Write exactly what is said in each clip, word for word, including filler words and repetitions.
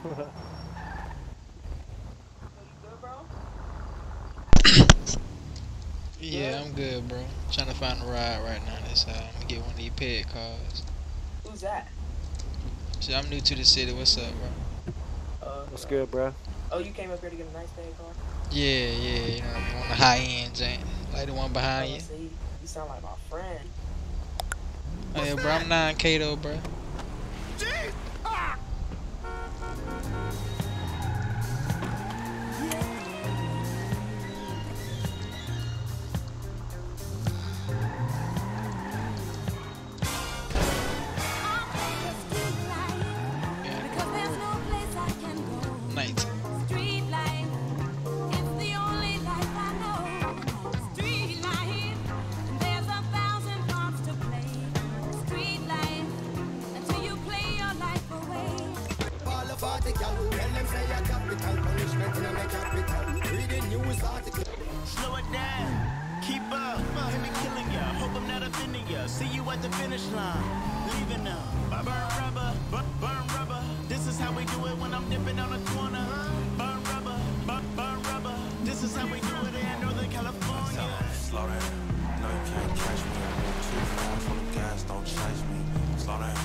Yeah, I'm good, bro. Trying to find a ride right now. That's how I'm gonna get one of these pet cars. Who's that? Shit, I'm new to the city. What's up, bro? Uh, What's good, bro? Oh, you came up here to get a nice pay car? Yeah, yeah, you know, I want the high end joint. Like the one behind you. See, you sound like my friend. Oh yeah, bro, I'm nine K though, bro. Jeez! Ah! Night. Slow it down. Keep up. Hear me killing ya. Hope I'm not offending ya. See you at the finish line. Leaving now. I burn rubber. Burn, burn rubber. This is how we do it when I'm dipping on the corner. Burn rubber. Burn, burn rubber. This is how we do it in Northern California. Slow down. No, you can't catch me. Too fast on the gas. Don't chase me. Slow down.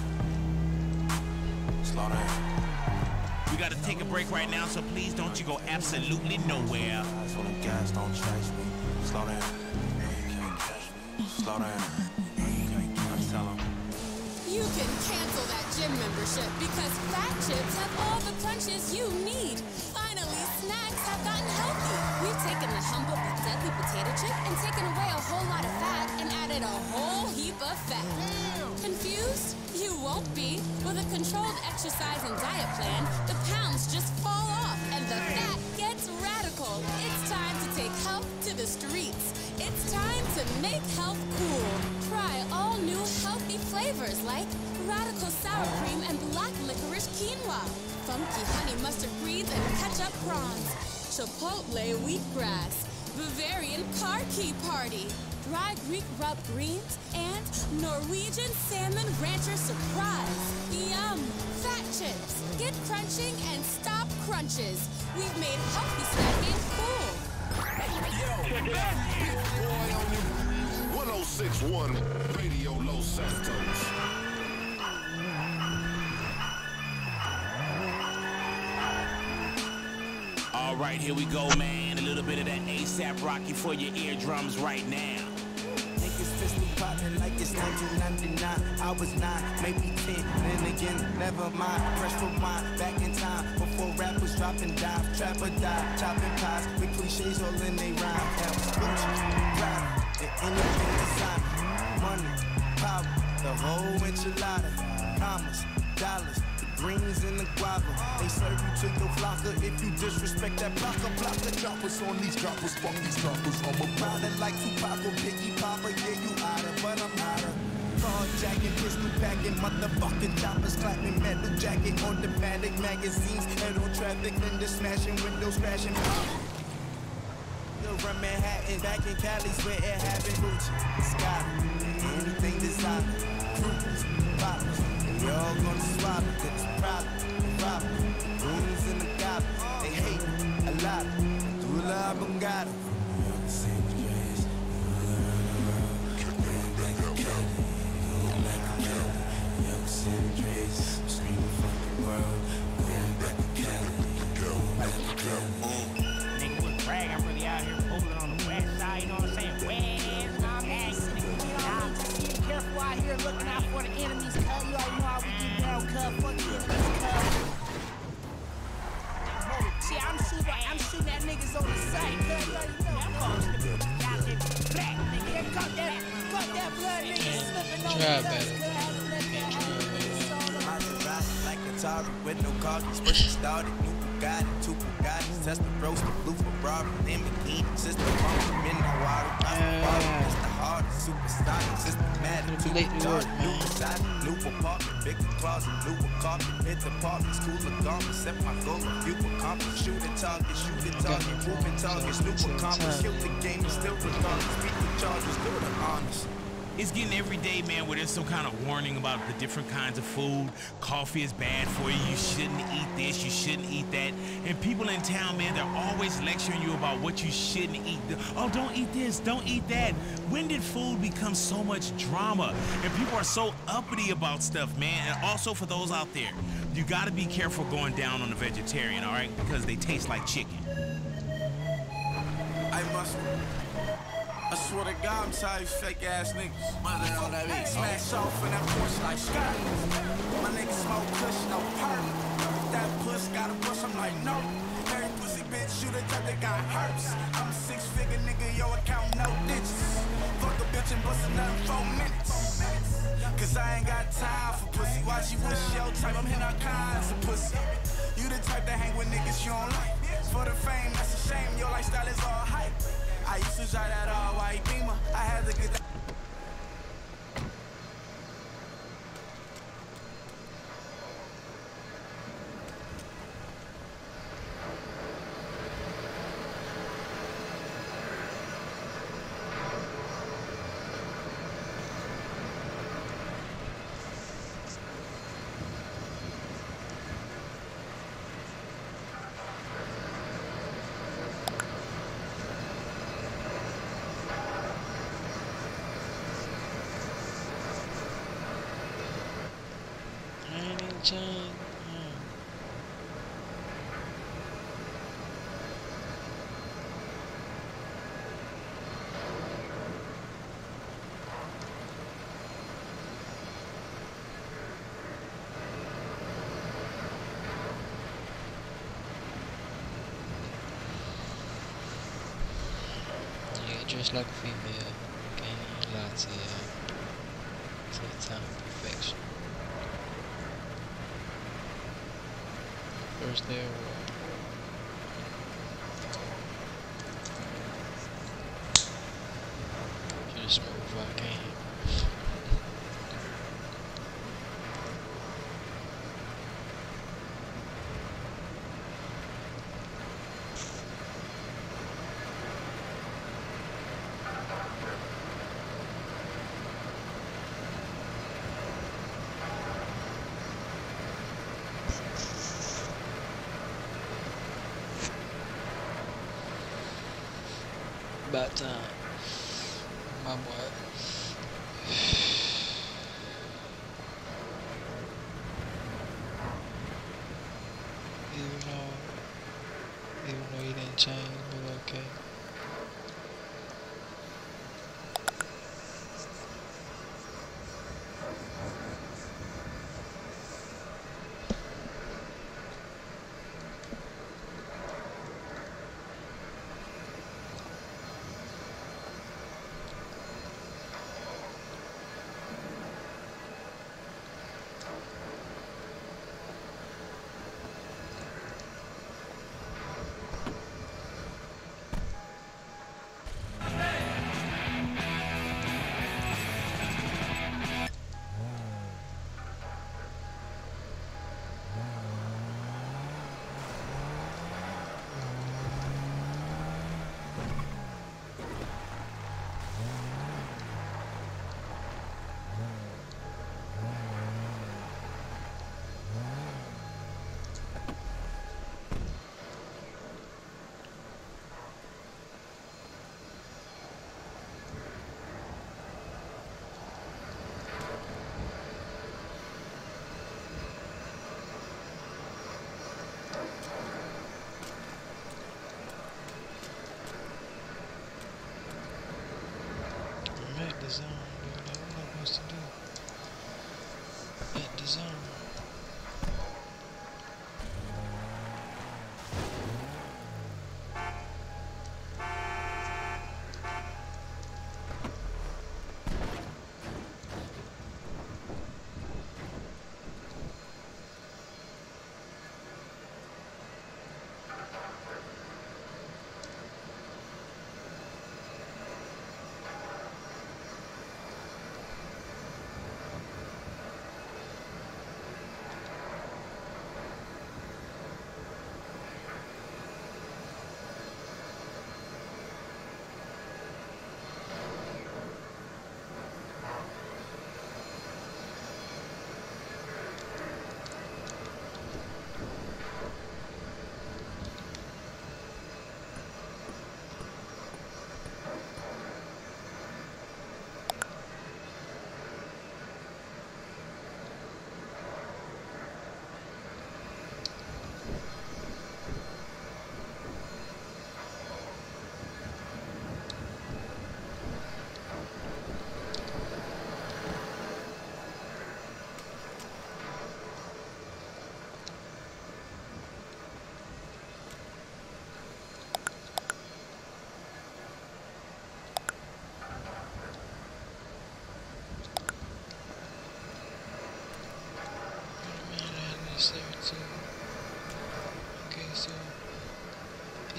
Slow down. We gotta take a break right now, so please don't you go absolutely nowhere. Fast on the gas. Don't chase me. Slow down. No, you can't catch me. Slow down. No, you can't catch me. Tell 'em. You can cancel that gym membership because Fat Chips have all the crunches you need. Finally, snacks have gotten healthy. We've taken the humble but deadly potato chip and taken away a whole lot of fat and added a whole heap of fat. Confused? You won't be. With a controlled exercise and diet plan, the pounds just fall off and the fat gets radical. It's time to take health to the streets. It's time to make health cool. Try all new healthy flavors like radical sour cream and black licorice quinoa, funky honey mustard greens and ketchup prawns, chipotle wheatgrass, Bavarian car key party, dry Greek rub greens, and Norwegian salmon rancher surprise. Yum! Fat Chips. Get crunching and stop crunches. We've made healthy snacking cool. Check it out. Big boy on the one oh six point one Radio Los Santos. All right, here we go, man. A little bit of that ASAP Rocky for your eardrums right now. Niggas pistol popping like it's nineteen ninety-nine. I was nine, maybe ten, then again, never mind. Fresh for mine, back in time, before rappers dropping dimes. Trapper die, chopping pies, with cliches all in they rhyme. Gucci, rap, and anything design. Money, power, the whole enchilada. Commas, dollars, the greens and the guava. They serve you to your flocker if you disrespect that blocker. Blocker droppers on these droppers, fuck these droppers. I'm a rider like Tupac or Biggie Papa. Yeah, you hotter, but I'm hotter. Car jacket, pistol packing, motherfucking choppers clapping, metal jacket, automatic magazines, head on traffic, window smashing, windows crashing. Run Manhattan, back in Cali's where it happened. Gucci, Scott, anything designer, cruise, bottles, and we all gonna swallow. It's a problem, problem. Rooms in the goblet, they hate a lot. Do la bungada. Looking out for the enemies, cuz you already know how we get down, cuz fuck you, cuz. See, I'm shooting, I'm shooting at niggas on the side, cuz you already know. Black nigga, cut that, cut that blood, nigga, slipping on the Maserati like Atari with no cars, push it started. New Bugatti, two Bugattis, test the roast, the blue Ferrari, Lamborghini, system, in the water, it's the hardest, superstar, systematic, two charge, new side, new apartment, bigger closet, new carpet, hit the apartment, school of garments, set my goal, a few accomplish, shoot a target, shoot a target, moving targets, new accomplish, kill the game, still regardless, beat the charges, do the honors. It's getting every day, man, where there's some kind of warning about the different kinds of food. Coffee is bad for you. You shouldn't eat this. You shouldn't eat that. And people in town, man, they're always lecturing you about what you shouldn't eat. Oh, don't eat this. Don't eat that. When did food become so much drama? And people are so uppity about stuff, man. And also for those out there, you got to be careful going down on a vegetarian, all right? Because they taste like chicken. I must. I swear to God, I'm tired of you fake ass niggas. Hey, smash off in that Porsche like Scott. My niggas smoke kush, no perm. If that puss got a push, I'm like, no. Every pussy bitch, shoot a type that got hurts. I'm a six figure nigga, yo, account no digits. Fuck a bitch and bust another four minutes. Cause I ain't got time for pussy. Why she wish yo type? I'm hitting all kinds of pussy. You the type that hang with niggas you don't like. For the fame, that's a shame. Your lifestyle is all hype. I used to drive that all white Beamer. I had to get that. Change. Yeah, dressed like a female. Can't lie to you. To the time of perfection. First day of war. Should've smoked if I can. About time, my boy. Even though, even though he didn't change, but okay.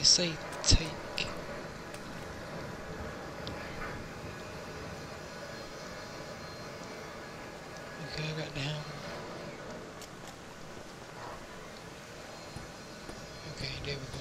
it say take? Okay, I got the hammer. Okay, there we go.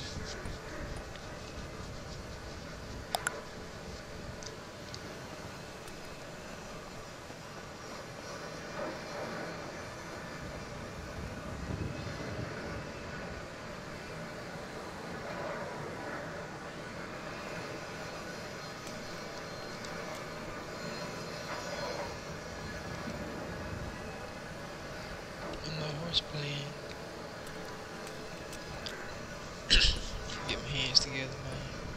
Playing. Get my hands together, man.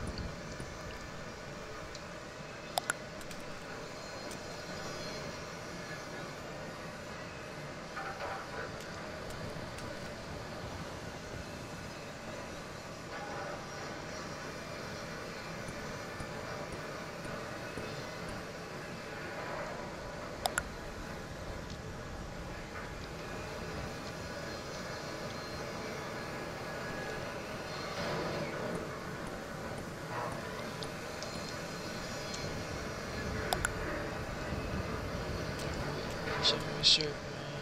Show me my shirt, man.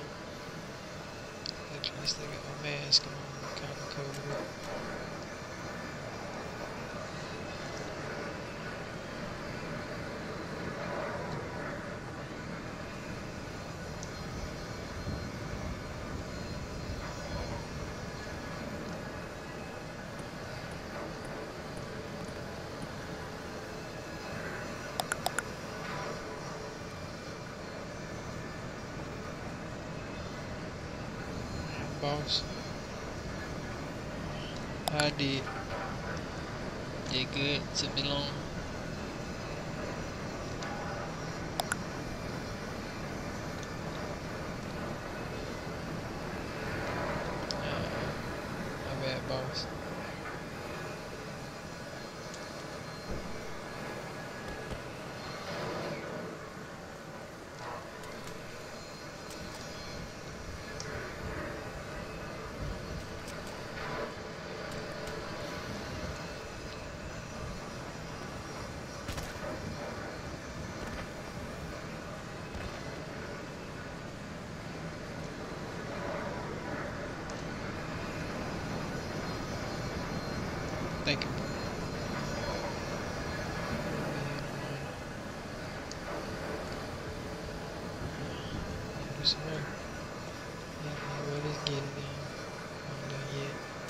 At least I got my mask on, kind of covered up. Boss. I did. Did good. Took me long. Uh, my bad, boss. Thank you. Do some more. Yeah, well, let's get it in. I'm done yet.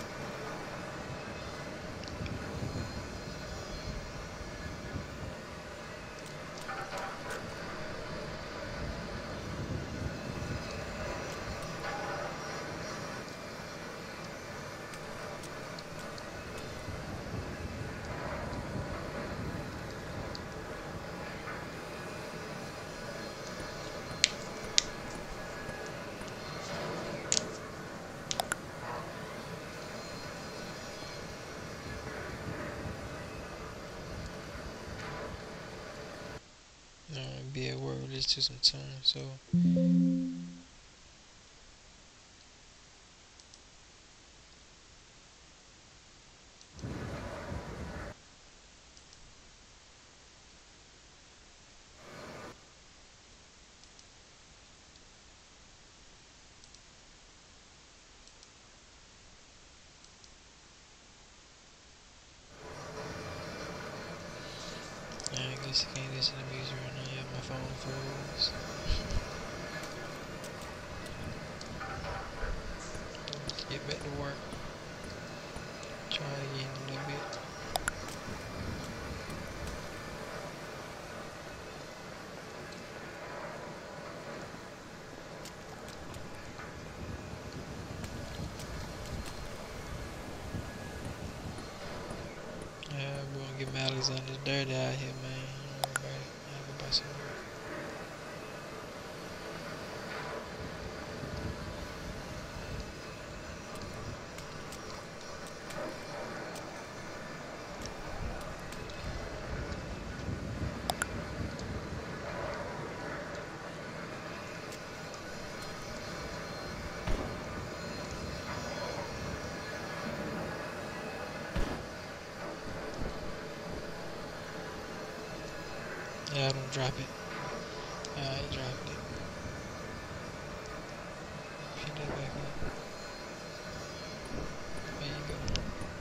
Uh, be at work, listen to some tunes, so yeah, I guess I can't listen to music right now. Yeah, my phone froze. Let's get back to work. Try again a little bit. Yeah, we're gonna get Mally's on this dirty out here, man. Everybody, everybody some work. Yeah, I don't drop it. Yeah, I ain't dropped it. Pick that back up. There you go.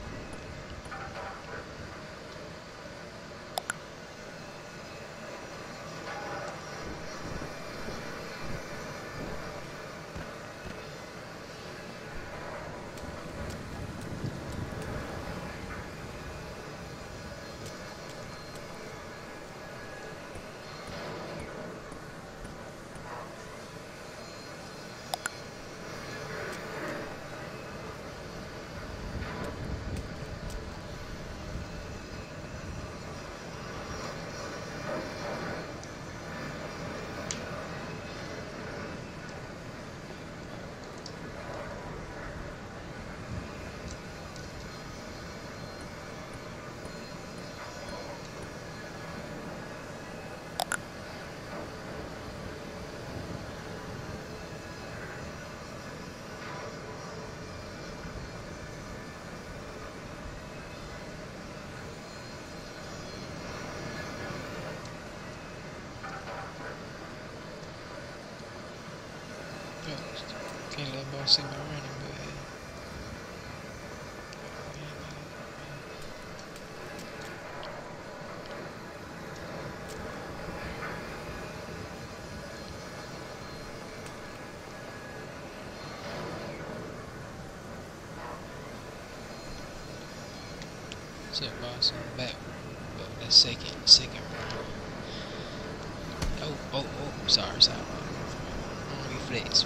Can't let boss see me running, but hey. So boss on the back, but that second, second round. Oh, oh, oh, sorry, sorry. On reflex.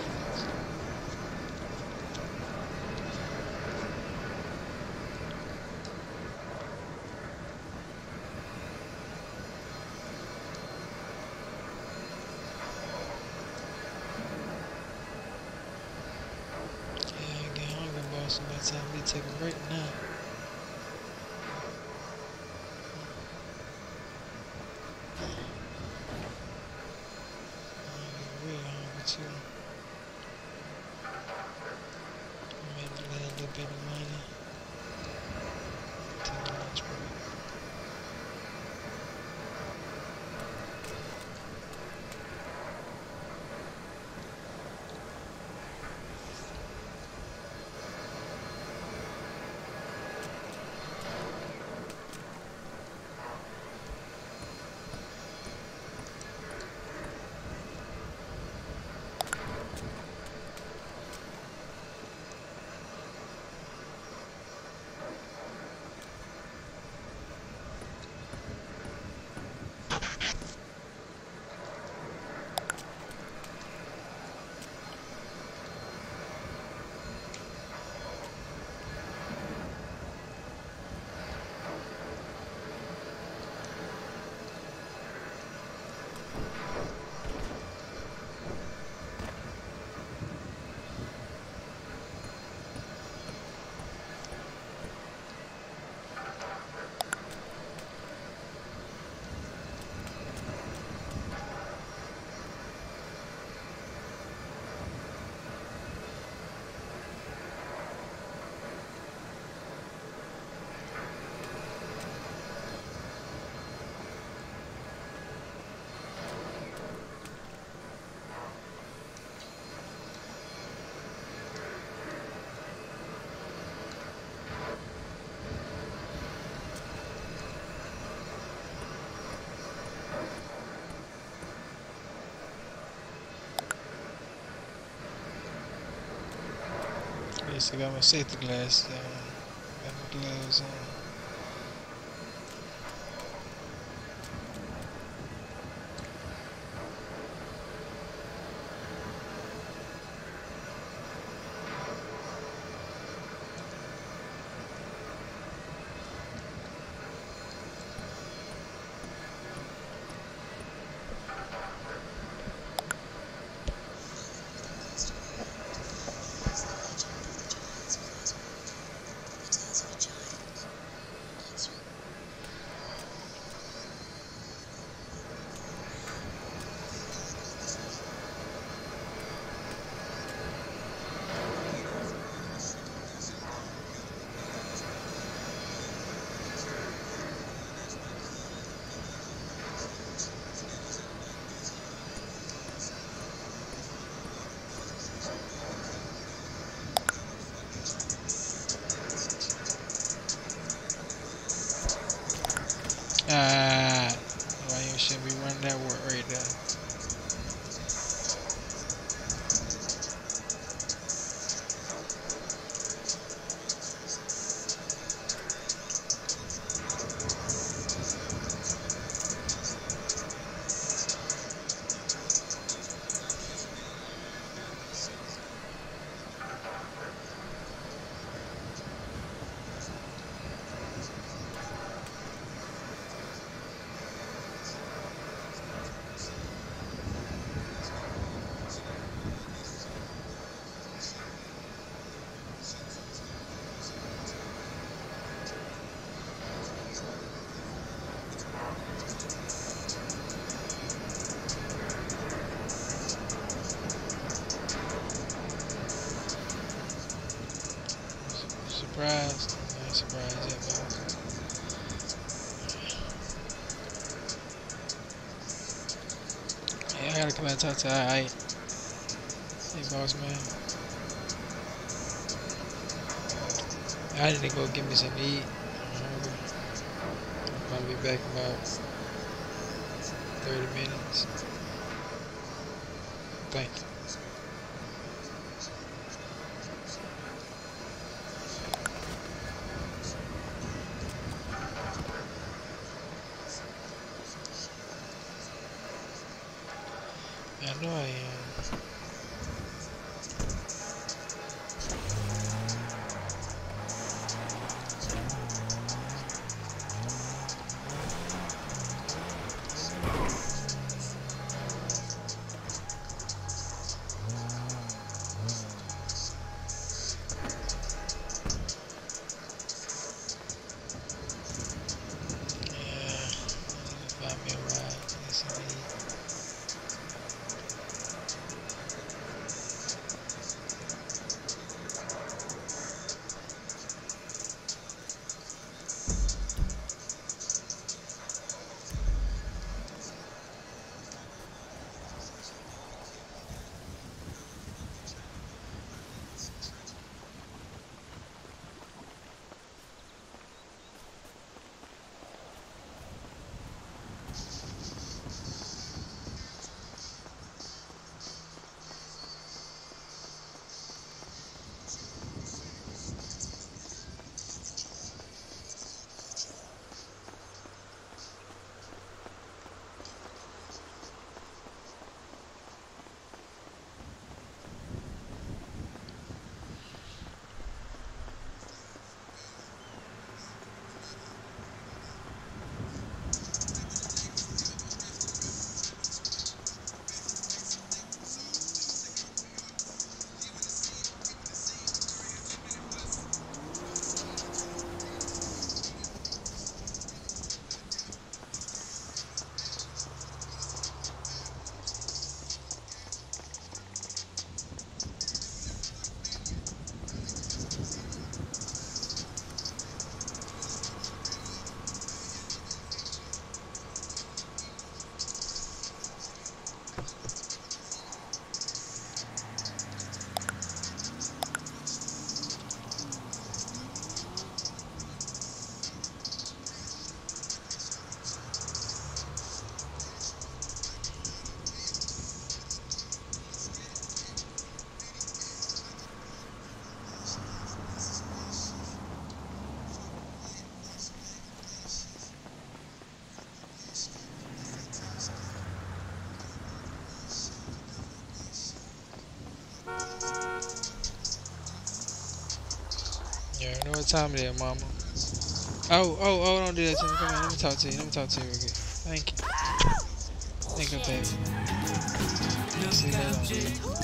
So by the time we take a break now. I'm real hungry too. I made a little bit of money. Take a lunch break. Yes, I got my safety glasses on. Got my gloves on. Ah, why you shouldn't be running that work right there. Surprised. I ain't surprised yet, boss. Yeah, I gotta come out and talk to I. Hey, boss man. I need to go get me something to eat. I'm hungry. I'll be back in about thirty minutes. Thank you. I know I am. Yeah, I know what time it is, mama. Oh, oh, oh, don't do that to me. Come on, let me talk to you. Let me talk to you real quick. Thank you. Thank you, baby. See that on you.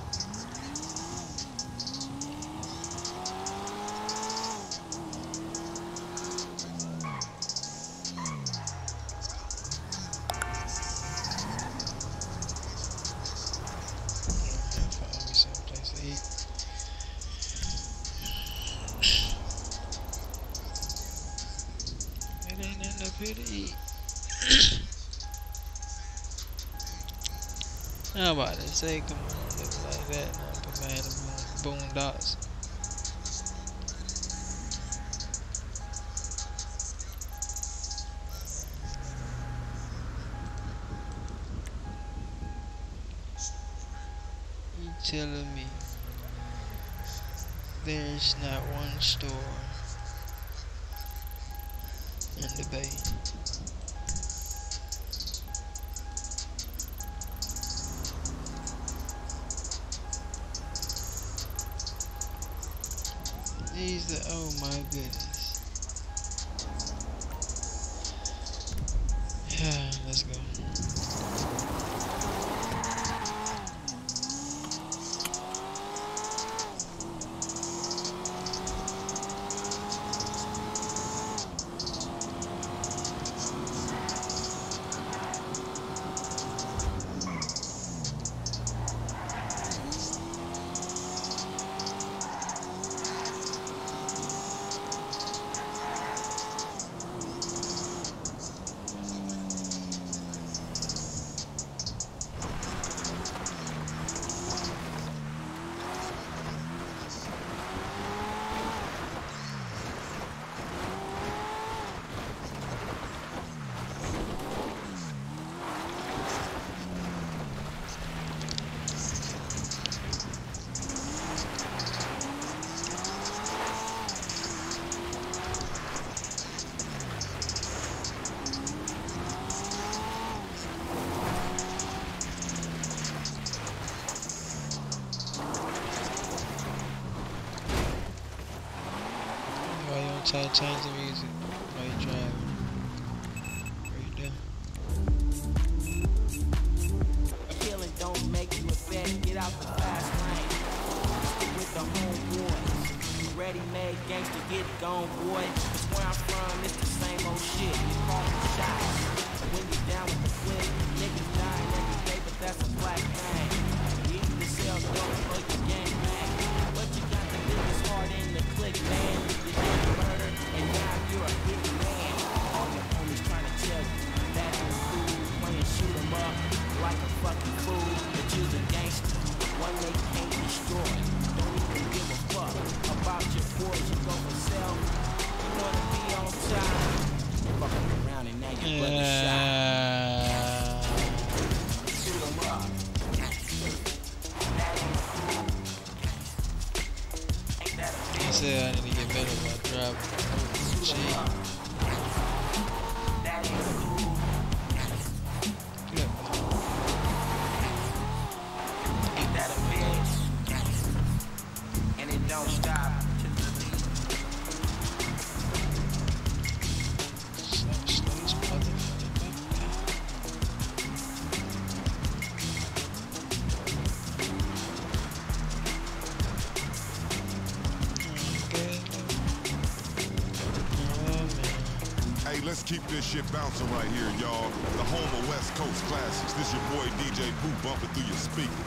Here to eat. How about to say, come on, look like that. Now put my hand in boon, boondocks. telling me there's not one store in the Bay? These the, oh my goodness. Yeah, let's go. Try to change the music while you're driving. Right there. Killing don't make you a bet. Get out the fast lane. Stick with the homeboys. You ready-made gangster, get gone, boy. Cause where I'm from, it's the same old shit. You call the shots. When you down with the flip, niggas dying every day, but that's a black thing. You either sell dope or you gang bang. But you got the biggest heart in the click, man. You did murder, and now you're a big man. All your homies trying to tell you that you're cool, playing shoot 'em up like a fucking fool. But you're a gangster, one they can't destroy. Don't even give a fuck about your boys. You go for self, you wanna be on time. Fucking around and now your brother shot. Shoot 'em up. He said I need to get better about driving. Gee. And it don't stop. Let's keep this shit bouncing right here, y'all. The home of West Coast classics. This your boy D J Boo bumping through your speaker.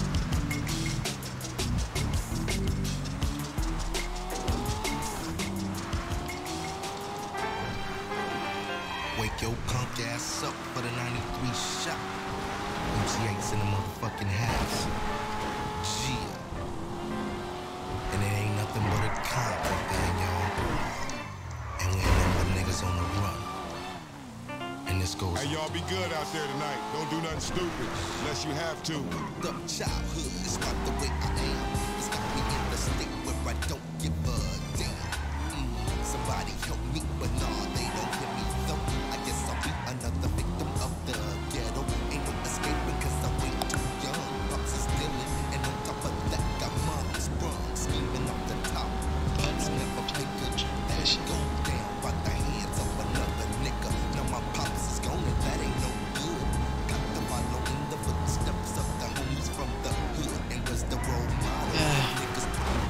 Wake your punk ass up for the ninety-three shot. M C eight's in the motherfucking house. G. And it ain't nothing but a Compton thing, y'all. And we ain't nothing but niggas on the run. And this goes. Hey, y'all be good out there tonight. Don't do nothing stupid unless you have to. The childhood is not the way I am. It's got me in the state where I don't give a damn. Mm, somebody help me, but nah, they don't hear me though. I guess I'll be another victim of the ghetto. Ain't no escaping cause I'm way too young. Pops is stealing, and on top of that, got moms sprung, scheming up the top. Pops never play good. That shit go down by the hands of another nigga. Now my pops is gone and that ain't no good. Got to follow in the footsteps of the homies from the hood. And was the role model. Niggas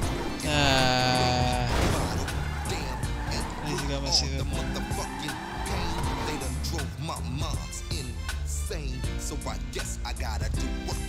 Ah. damn. And Easy got my all C V the man. motherfucking pain. They done drove my moms insane. So I guess I gotta do what